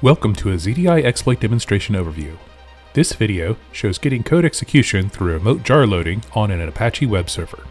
Welcome to a ZDI exploit demonstration overview. This video shows getting code execution through remote jar loading on an Apache web server.